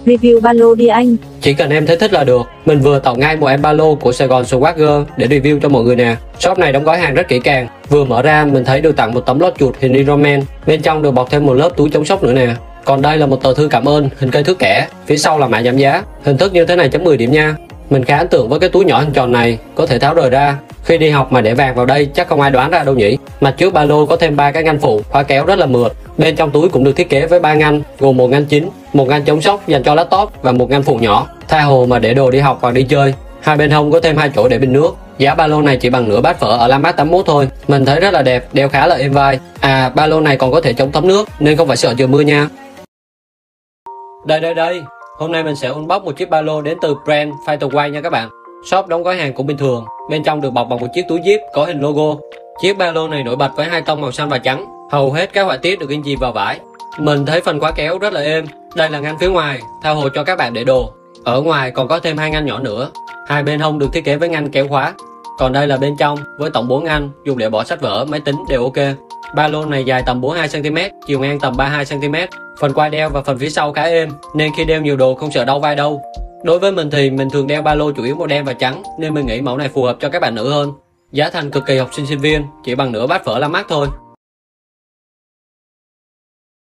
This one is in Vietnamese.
Review ba lô đi anh. Chỉ cần em thấy thích là được. Mình vừa tậu ngay một em ba lô của Sài Gòn Swagger để review cho mọi người nè. Shop này đóng gói hàng rất kỹ càng. Vừa mở ra mình thấy được tặng một tấm lót chuột hình Iron Man. Bên trong được bọc thêm một lớp túi chống sốc nữa nè. Còn đây là một tờ thư cảm ơn hình cây thước kẻ. Phía sau là mã giảm giá. Hình thức như thế này chấm 10 điểm nha. Mình khá ấn tượng với cái túi nhỏ hình tròn này, có thể tháo rời ra. Khi đi học mà để vàng vào đây chắc không ai đoán ra đâu nhỉ. Mặt trước ba lô có thêm 3 cái ngăn phụ, khóa kéo rất là mượt. Bên trong túi cũng được thiết kế với 3 ngăn, gồm một ngăn chính, một ngăn chống sốc dành cho laptop và một ngăn phụ nhỏ, tha hồ mà để đồ đi học hoặc đi chơi. Hai bên hông có thêm 2 chỗ để bình nước. Giá ba lô này chỉ bằng nửa bát phở ở Landmark 81 thôi. Mình thấy rất là đẹp, đeo khá là êm vai. À, ba lô này còn có thể chống thấm nước nên không phải sợ trời mưa nha. Đây. Hôm nay mình sẽ unbox một chiếc ba lô đến từ brand Fighter White nha các bạn. Shop đóng gói hàng cũng bình thường, bên trong được bọc bằng một chiếc túi zip có hình logo. Chiếc ba lô này nổi bật với hai tông màu xanh và trắng, hầu hết các họa tiết được in chìm vào vải. Mình thấy phần khóa kéo rất là êm. Đây là ngăn phía ngoài, tha hồ cho các bạn để đồ. Ở ngoài còn có thêm 2 ngăn nhỏ nữa. Hai bên hông được thiết kế với ngăn kéo khóa. Còn đây là bên trong với tổng 4 ngăn, dùng để bỏ sách vở, máy tính đều ok. Ba lô này dài tầm 42 cm, chiều ngang tầm 32 cm. Phần quai đeo và phần phía sau khá êm nên khi đeo nhiều đồ không sợ đau vai đâu. Đối với mình thì mình thường đeo ba lô chủ yếu màu đen và trắng nên mình nghĩ mẫu này phù hợp cho các bạn nữ hơn. Giá thành cực kỳ học sinh sinh viên, chỉ bằng nửa bát phở Landmark thôi.